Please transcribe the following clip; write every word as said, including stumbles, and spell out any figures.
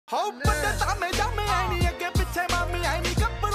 ਹੋ ਪੱਟੇ ਤਾਮੇ ਜਾਮੇ ਐ ਨੀ ਅੱਗੇ ਪਿੱਛੇ ਮਾਮੀ ਐ ਨੀ ਕੱਪ